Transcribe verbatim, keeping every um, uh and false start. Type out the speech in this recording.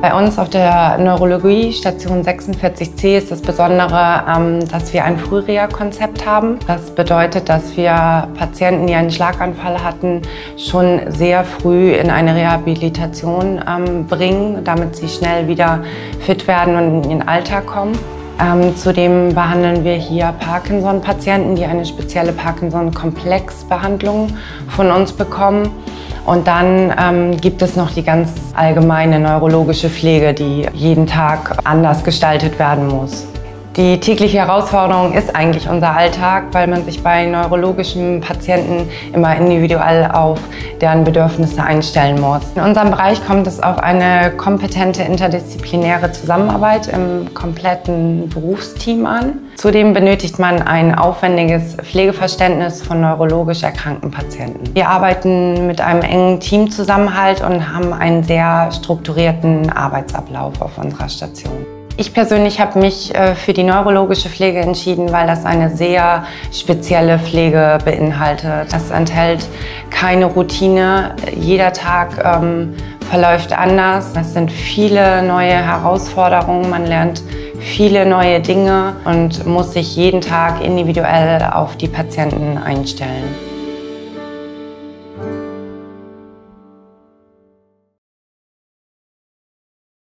Bei uns auf der Neurologie Station sechsundvierzig C ist das Besondere, dass wir ein Frühreha-Konzept haben. Das bedeutet, dass wir Patienten, die einen Schlaganfall hatten, schon sehr früh in eine Rehabilitation bringen, damit sie schnell wieder fit werden und in ihren Alltag kommen. Ähm, zudem behandeln wir hier Parkinson-Patienten, die eine spezielle Parkinson-Komplex-Behandlung von uns bekommen. Und dann ähm, gibt es noch die ganz allgemeine neurologische Pflege, die jeden Tag anders gestaltet werden muss. Die tägliche Herausforderung ist eigentlich unser Alltag, weil man sich bei neurologischen Patienten immer individuell auf deren Bedürfnisse einstellen muss. In unserem Bereich kommt es auf eine kompetente interdisziplinäre Zusammenarbeit im kompletten Berufsteam an. Zudem benötigt man ein aufwendiges Pflegeverständnis von neurologisch erkrankten Patienten. Wir arbeiten mit einem engen Teamzusammenhalt und haben einen sehr strukturierten Arbeitsablauf auf unserer Station. Ich persönlich habe mich für die neurologische Pflege entschieden, weil das eine sehr spezielle Pflege beinhaltet. Das enthält keine Routine. Jeder Tag ähm, verläuft anders. Es sind viele neue Herausforderungen. Man lernt viele neue Dinge und muss sich jeden Tag individuell auf die Patienten einstellen.